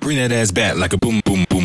Bring that ass back like a boom, boom, boom.